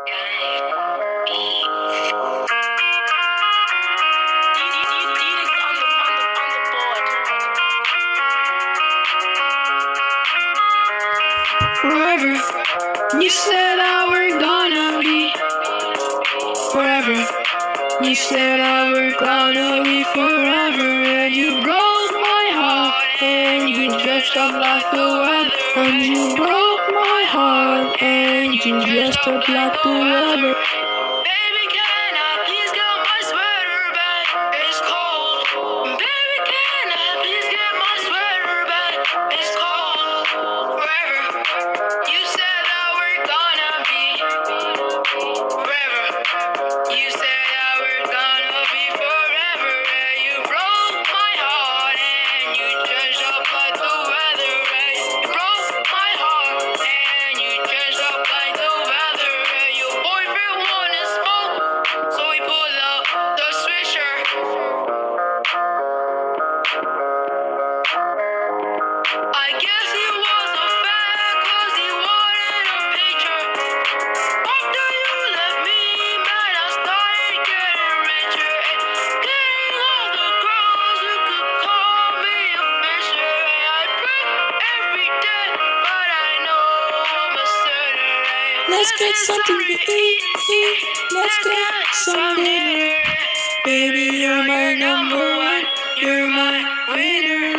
Forever, you said I were gonna be forever. You said I were gonna be forever, and you broke my heart, and you dressed up like the weather. And you broke my heart, and you dressed up like the weather. Baby, can I please get my sweater back? It's cold. Baby, can I please get my sweater back? It's cold. Forever, you said that we're gonna be forever. You said that we're gonna be forever, and you broke my heart, and you changed up like the weather. And you broke my heart, and you changed up like the weather. And your boyfriend wanted smoke, so we pulled out the switcher. I guess he was a fan, 'cause he wanted a picture. After you left me, man, I started getting richer and getting all the girls who could call me a fisher. And I pray every day, but I know I'm a sinner. Let's get something to eat. Let's get some dinner. Baby, you're my number one. You're my winner.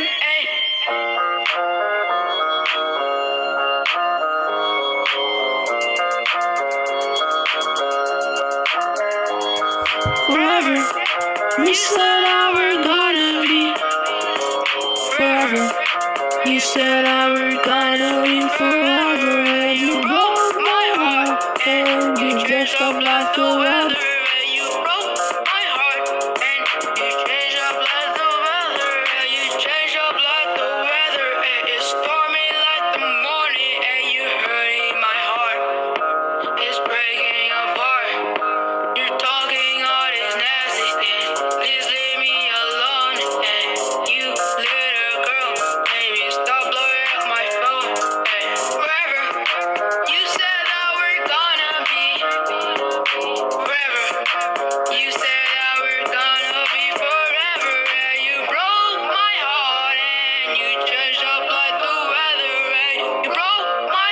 Forever, you said I were gonna be forever. You said I were gonna be forever, and you broke my heart, and you dressed up like the weather. And you broke my heart, and you changed up like the weather. And you changed up like the weather, and it's stormy like the morning, and you hurting my heart. It's breaking apart. You're talking all this nasty thing. Please leave me alone. And you little girl, maybe stop blowing up my phone. And forever, you said that we're gonna be forever. You said that we're gonna be forever, and you broke my heart, and you changed up like the weather. And you broke my